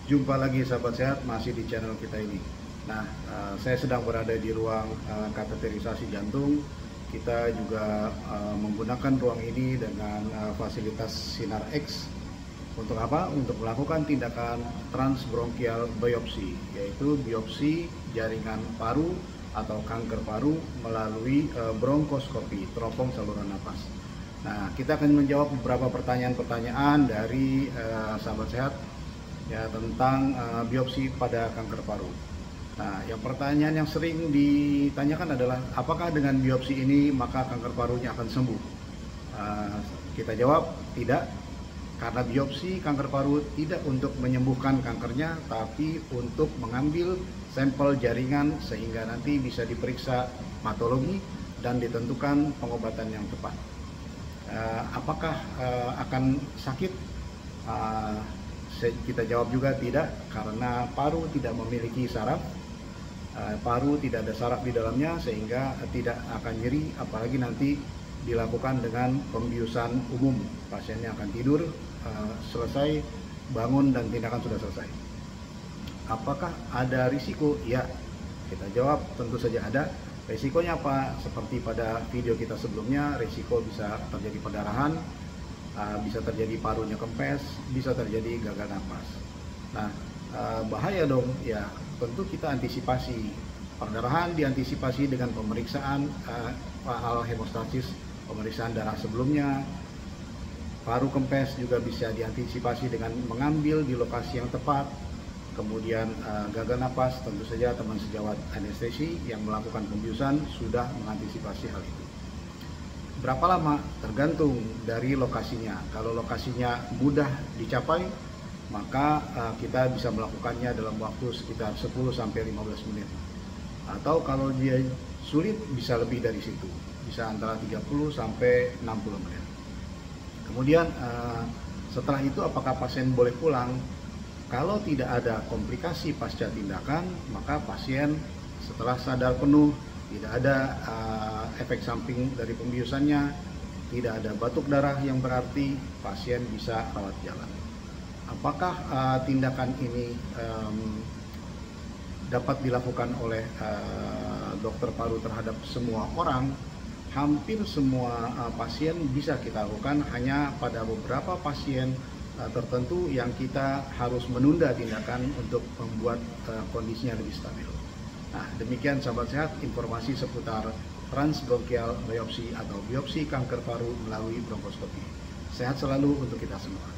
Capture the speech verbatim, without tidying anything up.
Jumpa lagi sahabat sehat, masih di channel kita ini. Nah, uh, saya sedang berada di ruang uh, kateterisasi jantung. Kita juga uh, menggunakan ruang ini dengan uh, fasilitas Sinar X. Untuk apa? Untuk melakukan tindakan transbronchial biopsi, yaitu biopsi jaringan paru atau kanker paru melalui uh, bronkoskopi, teropong saluran napas. Nah, kita akan menjawab beberapa pertanyaan-pertanyaan dari uh, sahabat sehat ya tentang uh, biopsi pada kanker paru. Nah, yang pertanyaan yang sering ditanyakan adalah apakah dengan biopsi ini maka kanker parunya akan sembuh? Uh, kita jawab tidak, karena biopsi kanker paru tidak untuk menyembuhkan kankernya, tapi untuk mengambil sampel jaringan sehingga nanti bisa diperiksa patologi dan ditentukan pengobatan yang tepat. Uh, apakah uh, akan sakit? Uh, Kita jawab juga tidak, karena paru tidak memiliki saraf, paru tidak ada saraf di dalamnya sehingga tidak akan nyeri, apalagi nanti dilakukan dengan pembiusan umum. Pasiennya akan tidur, selesai, bangun dan tindakan sudah selesai. Apakah ada risiko? Ya, kita jawab tentu saja ada. Risikonya apa? Seperti pada video kita sebelumnya, risiko bisa terjadi perdarahan, Uh, bisa terjadi parunya kempes, bisa terjadi gagal napas. Nah, uh, bahaya dong ya. Tentu kita antisipasi perdarahan, diantisipasi dengan pemeriksaan uh, hal hemostasis, pemeriksaan darah sebelumnya. Paru kempes juga bisa diantisipasi dengan mengambil di lokasi yang tepat. Kemudian uh, gagal napas, tentu saja teman sejawat anestesi yang melakukan pembiusan sudah mengantisipasi hal itu. Berapa lama? Tergantung dari lokasinya. Kalau lokasinya mudah dicapai, maka uh, kita bisa melakukannya dalam waktu sekitar sepuluh sampai lima belas menit. Atau kalau dia sulit, bisa lebih dari situ. Bisa antara tiga puluh sampai enam puluh menit. Kemudian uh, setelah itu apakah pasien boleh pulang? Kalau tidak ada komplikasi pasca tindakan, maka pasien setelah sadar penuh, tidak ada uh, efek samping dari pembiusannya, tidak ada batuk darah yang berarti, pasien bisa rawat jalan. Apakah uh, tindakan ini um, dapat dilakukan oleh uh, dokter paru terhadap semua orang? Hampir semua uh, pasien bisa kita lakukan, hanya pada beberapa pasien uh, tertentu yang kita harus menunda tindakan untuk membuat uh, kondisinya lebih stabil. Nah, demikian sahabat sehat, informasi seputar transbronchial biopsi atau biopsi kanker paru melalui bronkoskopi. Sehat selalu untuk kita semua.